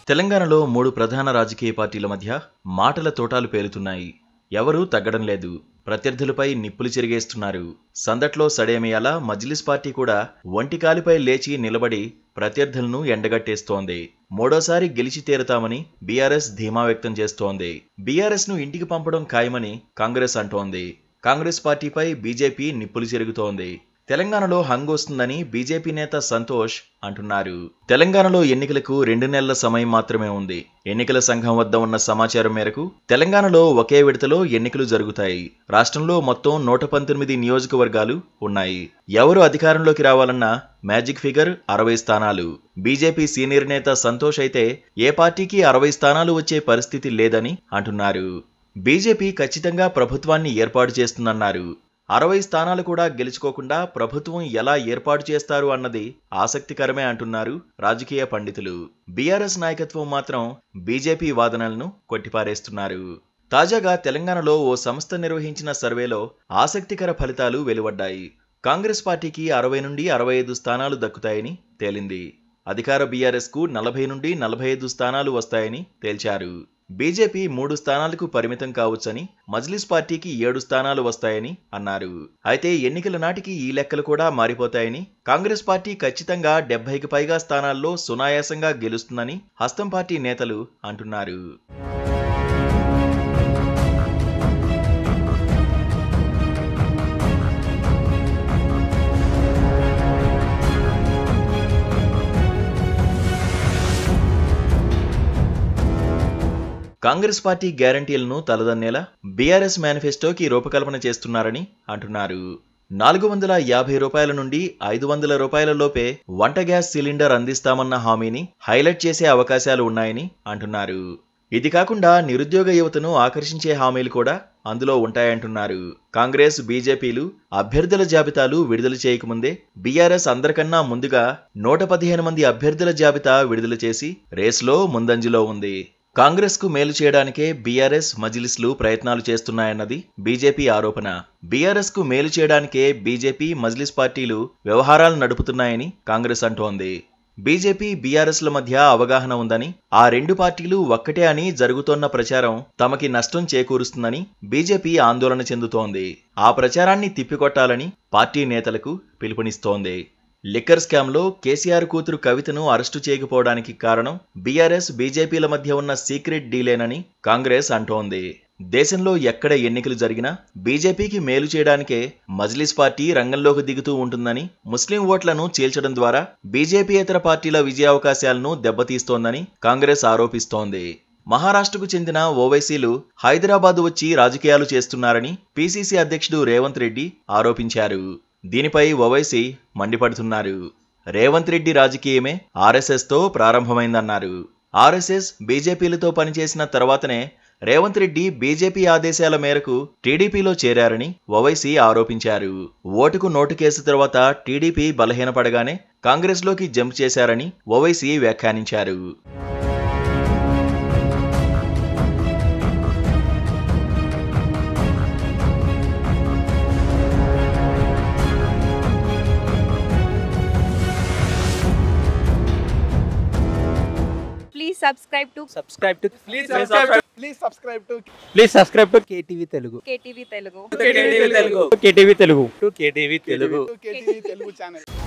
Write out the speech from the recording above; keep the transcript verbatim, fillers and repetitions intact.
తెలంగాణలో మూడు ప్రధాన రాజకీయ పార్టీల మధ్య మాటల తోటాలు పేలుతున్నాయి. ఎవరూ తగ్గడం లేదు. ప్రత్యర్థులపై నిప్పులు చెరిగేస్తున్నారు. సందట్లో సడేమియాలా మజ్లిస్ పార్టీ కూడా ఒంటికాలిపై లేచి నిలబడి ప్రత్యర్థులను ఎండగట్టేస్తోంది. మూడోసారి గెలిచి తీరతామని బీఆర్ఎస్ ధీమా వ్యక్తం చేస్తోంది. బీఆర్ఎస్ ను ఇంటికి పంపడం ఖాయమని కాంగ్రెస్ అంటోంది. కాంగ్రెస్ పార్టీపై బీజేపీ నిప్పులు చెరుగుతోంది. తెలంగాణలో హంగొస్తుందని బీజేపీ నేత సంతోష్ అంటున్నారు. తెలంగాణలో ఎన్నికలకు రెండు నెలల సమయం మాత్రమే ఉంది. ఎన్నికల సంఘం వద్ద ఉన్న సమాచారం మేరకు తెలంగాణలో ఒకే విడతలో ఎన్నికలు జరుగుతాయి. రాష్ట్రంలో మొత్తం నూట పంతొమ్మిది నియోజకవర్గాలు ఉన్నాయి. ఎవరు అధికారంలోకి రావాలన్నా మ్యాజిక్ ఫిగర్ అరవై స్థానాలు. బీజేపీ సీనియర్ నేత సంతోష్ అయితే ఏ పార్టీకి అరవై స్థానాలు వచ్చే పరిస్థితి లేదని అంటున్నారు. బీజేపీ ఖచ్చితంగా ప్రభుత్వాన్ని ఏర్పాటు చేస్తుందన్నారు. అరవై స్థానాలు కూడా గెలుచుకోకుండా ప్రభుత్వం ఎలా ఏర్పాటు చేస్తారు అన్నది ఆసక్తికరమే అంటున్నారు రాజకీయ పండితులు. బీఆర్ఎస్ నాయకత్వం మాత్రం బీజేపీ వాదనలను కొట్టిపారేస్తున్నారు. తాజాగా తెలంగాణలో ఓ సంస్థ నిర్వహించిన సర్వేలో ఆసక్తికర ఫలితాలు వెలువడ్డాయి. కాంగ్రెస్ పార్టీకి అరవై నుండి అరవై ఐదు స్థానాలు దక్కుతాయని తేలింది. అధికార బీఆర్ఎస్ కు నలభై నుండి నలభై ఐదు స్థానాలు వస్తాయని తేల్చారు. బీజేపీ మూడు స్థానాలకు పరిమితం కావచ్చని, మజ్లిస్ పార్టీకి ఏడు స్థానాలు వస్తాయని అన్నారు. అయితే ఎన్నికల నాటికి ఈ లెక్కలు కూడా మారిపోతాయని, కాంగ్రెస్ పార్టీ ఖచ్చితంగా డెబ్బైకి పైగా స్థానాల్లో సునాయాసంగా గెలుస్తుందని హస్తం పార్టీ నేతలు అంటున్నారు. కాంగ్రెస్ పార్టీ గ్యారంటీలను తలదన్నేలా బీఆర్ఎస్ మేనిఫెస్టోకి రూపకల్పన చేస్తున్నారని అంటున్నారు. నాలుగు వందల యాభై రూపాయల నుండి ఐదు వందల రూపాయల లోపే వంట గ్యాస్ సిలిండర్ అందిస్తామన్న హామీని హైలైట్ చేసే అవకాశాలు ఉన్నాయని అంటున్నారు. ఇది కాకుండా నిరుద్యోగ యువతను ఆకర్షించే హామీలు కూడా అందులో ఉంటాయంటున్నారు. కాంగ్రెస్, బీజేపీలు అభ్యర్థుల జాబితాలు విడుదల చేయకముందే బీఆర్ఎస్ అందరికన్నా ముందుగా నూట పదిహేను మంది అభ్యర్థుల జాబితా విడుదల చేసి రేసులో ముందంజలో ఉంది. కాంగ్రెస్ కు మేలు చేయడానికే బీఆర్ఎస్, మజ్లిస్లు ప్రయత్నాలు చేస్తున్నాయన్నది బీజేపీ ఆరోపణ. బీఆర్ఎస్ కు మేలు చేయడానికే బీజేపీ, మజ్లిస్ పార్టీలు వ్యవహారాలు నడుపుతున్నాయని కాంగ్రెస్ అంటోంది. బీజేపీ, బీఆర్ఎస్ల మధ్య అవగాహన ఉందని, ఆ రెండు పార్టీలు ఒక్కటే అని జరుగుతోన్న ప్రచారం తమకి నష్టం చేకూరుస్తుందని బీజేపీ ఆందోళన చెందుతోంది. ఆ ప్రచారాన్ని తిప్పికొట్టాలని పార్టీ నేతలకు పిలుపునిస్తోంది. లిక్కర్ స్కామ్లో కేసీఆర్ కూతురు కవితను అరెస్టు చేయకపోవడానికి కారణం బీఆర్ఎస్, బీజేపీల మధ్య ఉన్న సీక్రెట్ డీలేనని కాంగ్రెస్ అంటోంది. దేశంలో ఎక్కడ ఎన్నికలు జరిగినా బీజేపీకి మేలు చేయడానికే మజ్లిస్ పార్టీ రంగంలోకి దిగుతూ ఉంటుందని, ముస్లిం ఓట్లను చీల్చడం ద్వారా బీజేపీయేతర పార్టీల విజయావకాశాలను దెబ్బతీస్తోందని కాంగ్రెస్ ఆరోపిస్తోంది. మహారాష్ట్రకు చెందిన ఓవైసీలు హైదరాబాద్ వచ్చి రాజకీయాలు చేస్తున్నారని పీసీసీ అధ్యక్షుడు రేవంత్ రెడ్డి ఆరోపించారు. దీనిపై ఓవైసీ మండిపడుతున్నారు. రేవంత్ రెడ్డి రాజకీయమే ఆర్ఎస్ఎస్ తో ప్రారంభమైందన్నారు. ఆర్ఎస్ఎస్, బీజేపీలతో పనిచేసిన తర్వాతనే రేవంత్ రెడ్డి బీజేపీ ఆదేశాల మేరకు టీడీపీలో చేరారని ఓవైసీ ఆరోపించారు. ఓటుకు నోటు కేసు తర్వాత టీడీపీ బలహీనపడగానే కాంగ్రెస్లోకి జంప్ చేశారని ఓవైసీ వ్యాఖ్యానించారు. Please subscribe to subscribe to please subscribe to please subscribe to please subscribe to Ktv Telugu Ktv Telugu Ktv Telugu Ktv Telugu to Ktv Telugu Ktv Telugu channel.